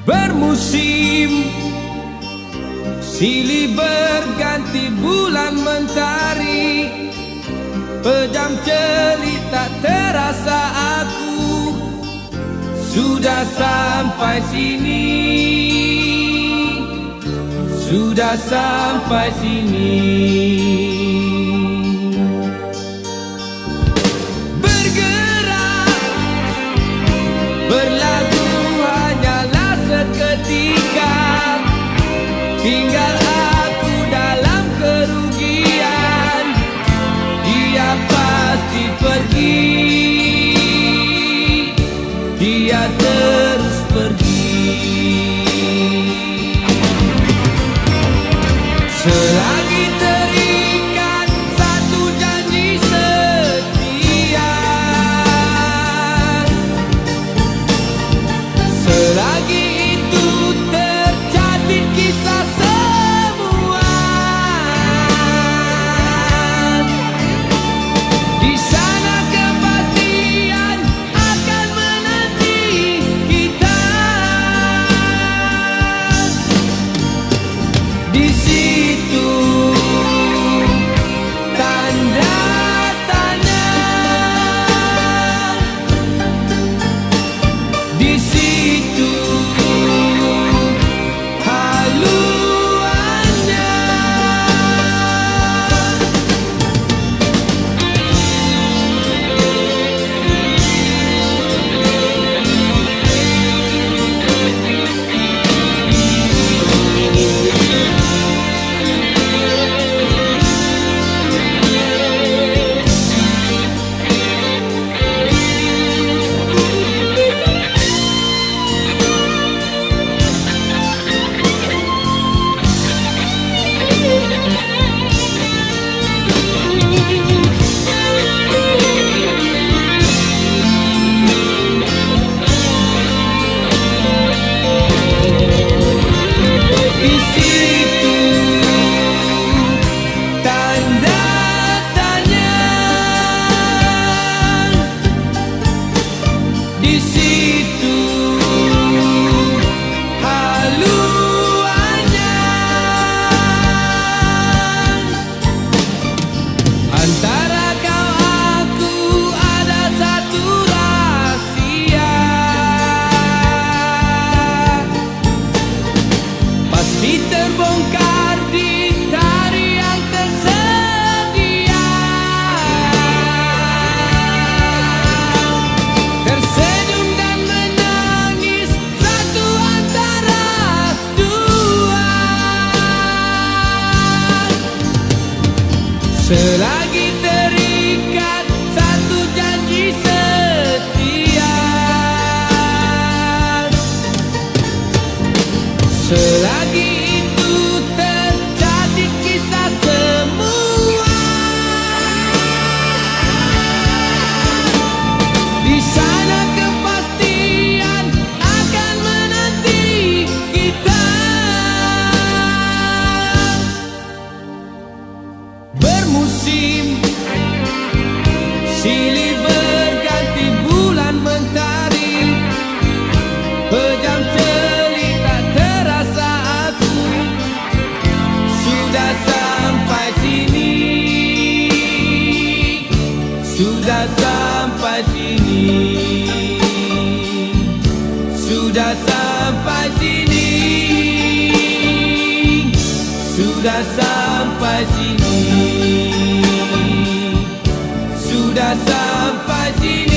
Bermusim silih berganti bulan mentari, pejam celik tak terasa aku sudah sampai sini, sudah sampai sini. Bergerak berlagu hanyalah seketika, tinggal aku dalam kerugian. Dia pasti pergi, dia terus pergi. Selagi terikat satu janji setia, selagi itu terjadi kisah semua, di sana kepastian akan menanti kita. Di situ tanda tanya, di situ haluannya. Di situ tanda tanya, di situ haluannya. Antara kau aku ada satu rahasia, pasti terbongkar di hari yang tersedia. Tersenyum dan menangis satu antara dua, selagi terikat satu janji setia, selagi itu terjadi kisah semua, di sana kepastian akan menanti kita. Bermusim silih berganti bulan mentari, pejam celik tak terasa aku sudah sampai sini, sudah sampai sini, sudah sampai sini, sudah sampai sini, sudah sampai sini.